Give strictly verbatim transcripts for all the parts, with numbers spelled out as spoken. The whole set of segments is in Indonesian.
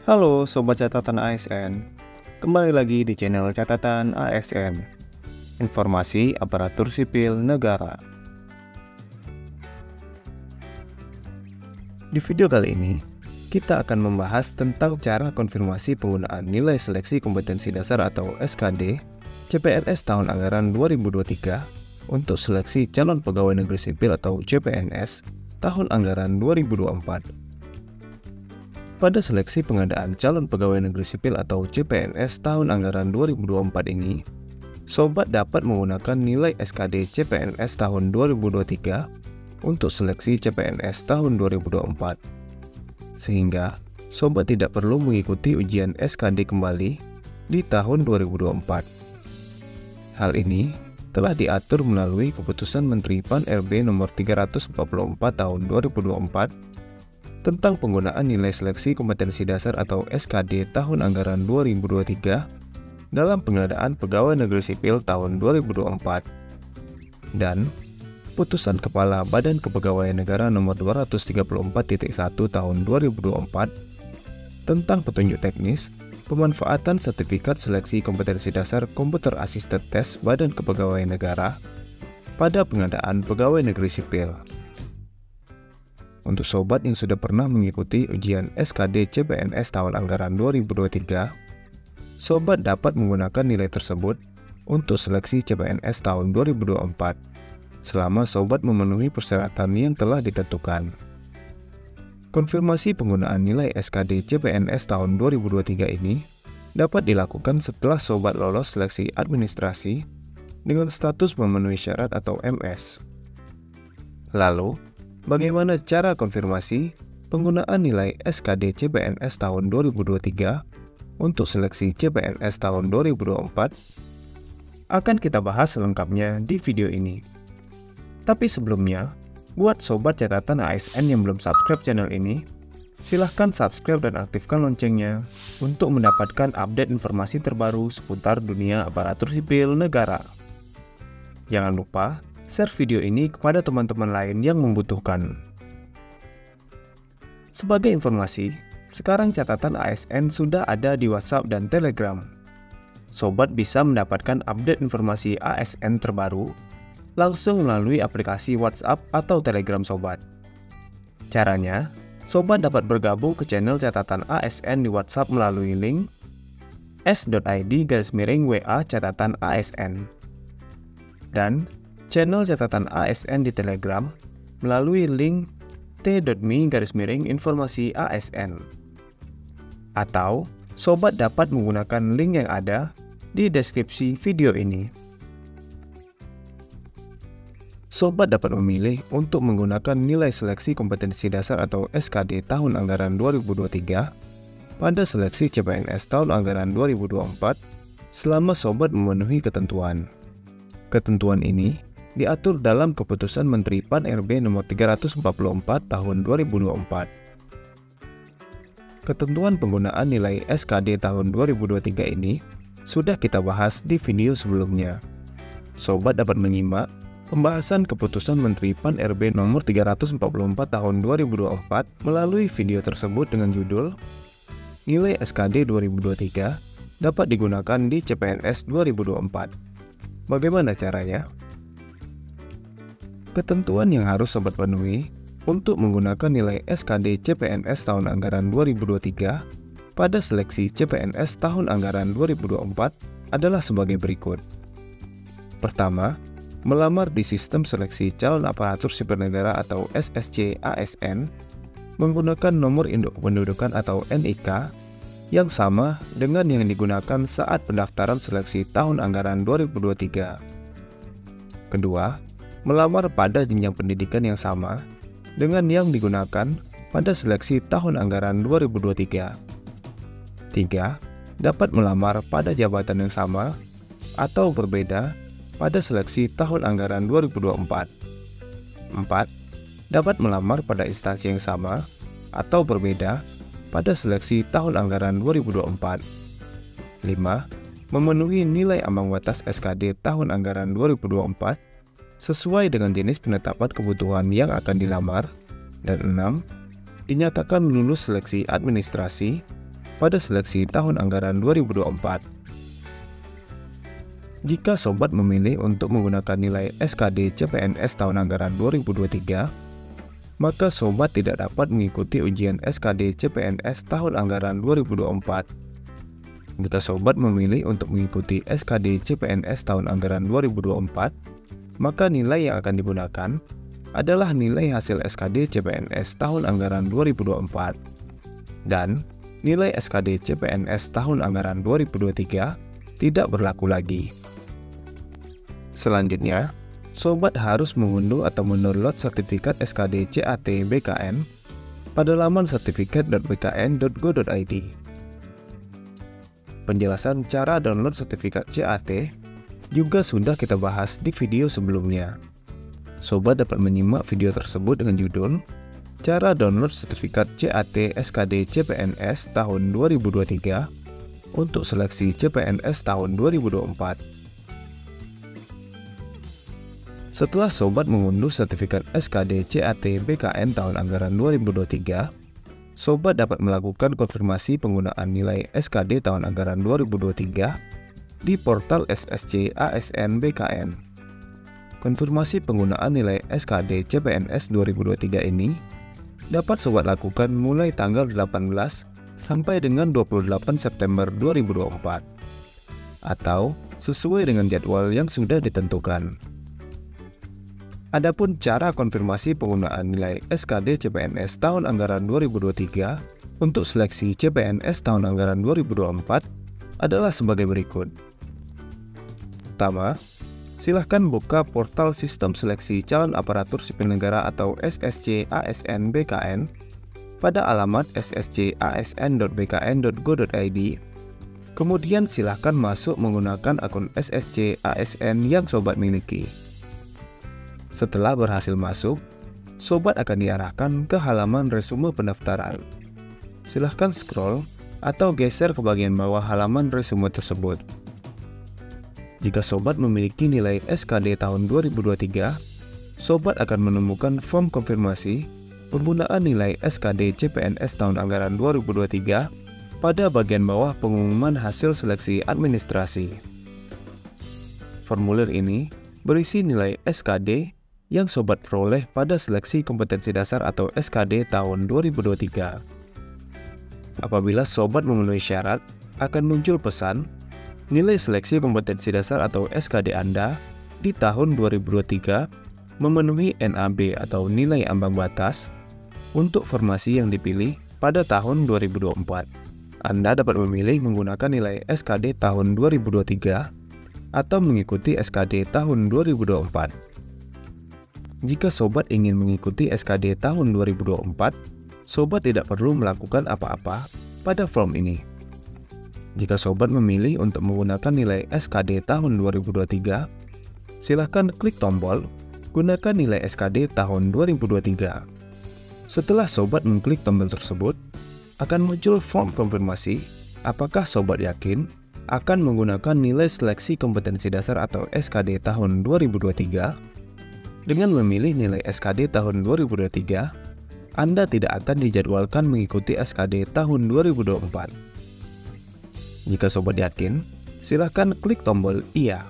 Halo Sobat Catatan A S N, kembali lagi di channel Catatan A S N, Informasi Aparatur Sipil Negara. Di video kali ini, kita akan membahas tentang cara konfirmasi penggunaan nilai seleksi kompetensi dasar atau S K D C P N S tahun anggaran dua ribu dua puluh tiga untuk seleksi calon pegawai negeri sipil atau C P N S tahun anggaran dua ribu dua puluh empat. Pada seleksi pengadaan calon pegawai negeri sipil atau C P N S tahun anggaran dua ribu dua puluh empat ini, Sobat dapat menggunakan nilai S K D C P N S tahun dua ribu dua puluh tiga untuk seleksi C P N S tahun dua ribu dua puluh empat. Sehingga, Sobat tidak perlu mengikuti ujian S K D kembali di tahun dua ribu dua puluh empat. Hal ini telah diatur melalui Keputusan Menteri P A N R B nomor tiga ratus empat puluh empat tahun dua ribu dua puluh empat tentang penggunaan nilai seleksi kompetensi dasar atau S K D tahun anggaran dua ribu dua puluh tiga dalam pengadaan pegawai negeri sipil tahun dua ribu dua puluh empat dan Putusan Kepala Badan Kepegawaian Negara nomor dua ratus tiga puluh empat titik satu tahun dua ribu dua puluh empat tentang petunjuk teknis pemanfaatan sertifikat seleksi kompetensi dasar Computer Assisted Test Badan Kepegawaian Negara pada pengadaan pegawai negeri sipil. Untuk sobat yang sudah pernah mengikuti ujian S K D C P N S tahun anggaran dua ribu dua puluh tiga, sobat dapat menggunakan nilai tersebut untuk seleksi C P N S tahun dua ribu dua puluh empat selama sobat memenuhi persyaratan yang telah ditentukan. Konfirmasi penggunaan nilai S K D C P N S tahun dua ribu dua puluh tiga ini dapat dilakukan setelah sobat lolos seleksi administrasi dengan status memenuhi syarat atau M S. Lalu, bagaimana cara konfirmasi penggunaan nilai S K D C P N S tahun dua ribu dua puluh tiga untuk seleksi C P N S tahun dua ribu dua puluh empat? Akan kita bahas selengkapnya di video ini. Tapi sebelumnya, buat sobat catatan A S N yang belum subscribe channel ini, silahkan subscribe dan aktifkan loncengnya untuk mendapatkan update informasi terbaru seputar dunia aparatur sipil negara. Jangan lupa share video ini kepada teman-teman lain yang membutuhkan. Sebagai informasi, sekarang catatan A S N sudah ada di WhatsApp dan Telegram. Sobat bisa mendapatkan update informasi A S N terbaru langsung melalui aplikasi WhatsApp atau Telegram sobat. Caranya, sobat dapat bergabung ke channel catatan A S N di WhatsApp melalui link s.id garis miring WA catatan A S N dan channel catatan A S N di Telegram melalui link t.me garis miring informasi A S N. Atau, sobat dapat menggunakan link yang ada di deskripsi video ini. Sobat dapat memilih untuk menggunakan nilai seleksi kompetensi dasar atau S K D tahun anggaran dua ribu dua puluh tiga pada seleksi C P N S tahun anggaran dua ribu dua puluh empat selama sobat memenuhi ketentuan. Ketentuan ini diatur dalam Keputusan Menteri P A N R B nomor tiga ratus empat puluh empat tahun dua ribu dua puluh empat. Ketentuan penggunaan nilai S K D tahun dua ribu dua puluh tiga ini sudah kita bahas di video sebelumnya. Sobat dapat menyimak pembahasan Keputusan Menteri P A N R B nomor tiga ratus empat puluh empat tahun dua ribu dua puluh empat melalui video tersebut dengan judul Nilai S K D dua ribu dua puluh tiga dapat digunakan di C P N S dua ribu dua puluh empat. Bagaimana caranya? Ketentuan yang harus sobat penuhi untuk menggunakan nilai S K D C P N S tahun anggaran dua ribu dua puluh tiga pada seleksi C P N S tahun anggaran dua ribu dua puluh empat adalah sebagai berikut. Pertama, melamar di Sistem Seleksi Calon Aparatur Sipil Negara atau S S C A S N menggunakan nomor induk kependudukan atau N I K yang sama dengan yang digunakan saat pendaftaran seleksi tahun anggaran dua ribu dua puluh tiga. Kedua, melamar pada jenjang pendidikan yang sama dengan yang digunakan pada seleksi tahun anggaran dua ribu dua puluh tiga. Tiga, dapat melamar pada jabatan yang sama atau berbeda pada seleksi tahun anggaran dua ribu dua puluh empat. Empat, dapat melamar pada instansi yang sama atau berbeda pada seleksi tahun anggaran dua ribu dua puluh empat. Lima, memenuhi nilai ambang batas S K D tahun anggaran dua ribu dua puluh empat sesuai dengan jenis penetapan kebutuhan yang akan dilamar. Dan enam, dinyatakan lulus seleksi administrasi pada seleksi tahun anggaran dua ribu dua puluh empat. Jika sobat memilih untuk menggunakan nilai S K D C P N S tahun anggaran dua ribu dua puluh tiga, maka sobat tidak dapat mengikuti ujian S K D C P N S tahun anggaran dua ribu dua puluh empat. Jika sobat memilih untuk mengikuti S K D C P N S tahun anggaran dua ribu dua puluh empat, maka nilai yang akan digunakan adalah nilai hasil S K D C P N S tahun anggaran dua ribu dua puluh empat. Dan nilai S K D C P N S tahun anggaran dua ribu dua puluh tiga tidak berlaku lagi. Selanjutnya, sobat harus mengunduh atau mendownload sertifikat S K D C A T B K N pada laman sertifikat dot b k n dot go dot i d. Penjelasan cara download sertifikat C A T juga sudah kita bahas di video sebelumnya. Sobat dapat menyimak video tersebut dengan judul Cara Download Sertifikat C A T S K D C P N S tahun dua ribu dua puluh tiga untuk seleksi C P N S tahun dua ribu dua puluh empat. Setelah sobat mengunduh sertifikat S K D C A T B K N tahun anggaran dua ribu dua puluh tiga, sobat dapat melakukan konfirmasi penggunaan nilai S K D tahun anggaran dua ribu dua puluh tiga di portal S S C A S N B K N. Konfirmasi penggunaan nilai S K D C P N S dua ribu dua puluh tiga ini dapat sobat lakukan mulai tanggal delapan belas sampai dengan dua puluh delapan September dua ribu dua puluh empat atau sesuai dengan jadwal yang sudah ditentukan. Adapun cara konfirmasi penggunaan nilai S K D C P N S tahun anggaran dua ribu dua puluh tiga untuk seleksi C P N S tahun anggaran dua ribu dua puluh empat adalah sebagai berikut. Pertama, silahkan buka portal Sistem Seleksi Calon Aparatur Sipil Negara atau S S C A S N B K N pada alamat s s c a s n dot b k n dot go dot i d. Kemudian silahkan masuk menggunakan akun S S C A S N yang sobat miliki. Setelah berhasil masuk, sobat akan diarahkan ke halaman resume pendaftaran. Silahkan scroll atau geser ke bagian bawah halaman resume tersebut. Jika sobat memiliki nilai S K D tahun dua ribu dua puluh tiga, sobat akan menemukan form konfirmasi penggunaan nilai S K D C P N S tahun anggaran dua ribu dua puluh tiga pada bagian bawah pengumuman hasil seleksi administrasi. Formulir ini berisi nilai S K D yang sobat peroleh pada seleksi kompetensi dasar atau S K D tahun dua ribu dua puluh tiga. Apabila sobat memenuhi syarat, akan muncul pesan nilai seleksi kompetensi dasar atau S K D Anda di tahun dua ribu dua puluh tiga memenuhi N A B atau nilai ambang batas untuk formasi yang dipilih pada tahun dua ribu dua puluh empat. Anda dapat memilih menggunakan nilai S K D tahun dua ribu dua puluh tiga atau mengikuti S K D tahun dua ribu dua puluh empat. Jika sobat ingin mengikuti S K D tahun dua ribu dua puluh empat, sobat tidak perlu melakukan apa-apa pada form ini. Jika sobat memilih untuk menggunakan nilai S K D tahun dua ribu dua puluh tiga, silahkan klik tombol gunakan nilai S K D tahun dua ribu dua puluh tiga. Setelah sobat mengklik tombol tersebut, akan muncul form konfirmasi apakah sobat yakin akan menggunakan nilai seleksi kompetensi dasar atau S K D tahun dua ribu dua puluh tiga. Dengan memilih nilai S K D tahun dua ribu dua puluh tiga, Anda tidak akan dijadwalkan mengikuti S K D tahun dua ribu dua puluh empat. Jika sobat yakin, silahkan klik tombol Iya.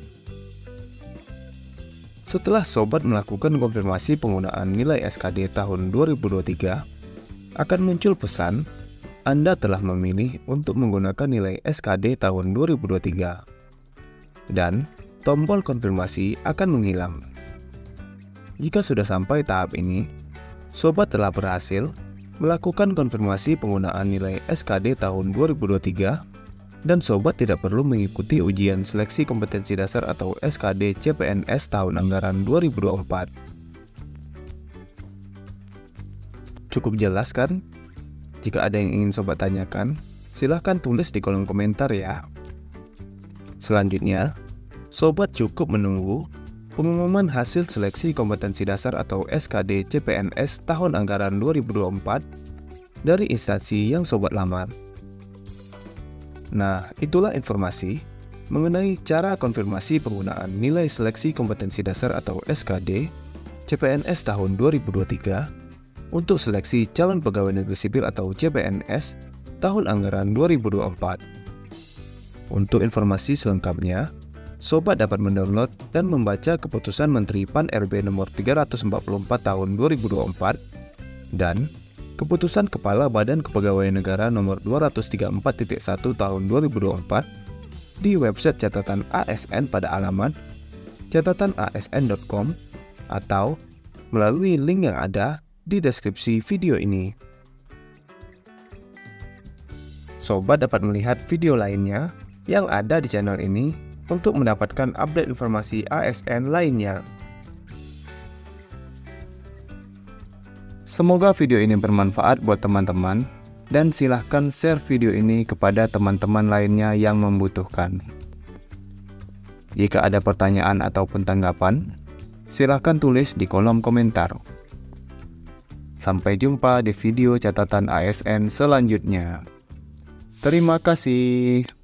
Setelah sobat melakukan konfirmasi penggunaan nilai S K D tahun dua ribu dua puluh tiga, akan muncul pesan Anda telah memilih untuk menggunakan nilai S K D tahun dua ribu dua puluh tiga. Dan tombol konfirmasi akan menghilang. Jika sudah sampai tahap ini, sobat telah berhasil melakukan konfirmasi penggunaan nilai S K D tahun dua ribu dua puluh tiga dan sobat tidak perlu mengikuti ujian seleksi kompetensi dasar atau S K D C P N S tahun anggaran dua ribu dua puluh empat. Cukup jelas kan? Jika ada yang ingin sobat tanyakan, silahkan tulis di kolom komentar ya. Selanjutnya, sobat cukup menunggu pengumuman hasil seleksi kompetensi dasar atau S K D C P N S tahun anggaran dua ribu dua puluh empat dari instansi yang sobat lamar. Nah, itulah informasi mengenai cara konfirmasi penggunaan nilai seleksi kompetensi dasar atau S K D C P N S tahun dua ribu dua puluh tiga untuk seleksi calon pegawai negeri sipil atau C P N S tahun anggaran dua ribu dua puluh empat. Untuk informasi selengkapnya, Sobat dapat mendownload dan membaca Keputusan Menteri Pan R B nomor tiga ratus empat puluh empat tahun dua ribu dua puluh empat dan Keputusan Kepala Badan Kepegawaian Negara nomor dua ratus tiga puluh empat titik satu tahun dua ribu dua puluh empat di website catatan A S N pada alamat catatan a s n dot com atau melalui link yang ada di deskripsi video ini. Sobat dapat melihat video lainnya yang ada di channel ini untuk mendapatkan update informasi A S N lainnya. Semoga video ini bermanfaat buat teman-teman dan silahkan share video ini kepada teman-teman lainnya yang membutuhkan. Jika ada pertanyaan ataupun tanggapan, silahkan tulis di kolom komentar. Sampai jumpa di video catatan A S N selanjutnya. Terima kasih.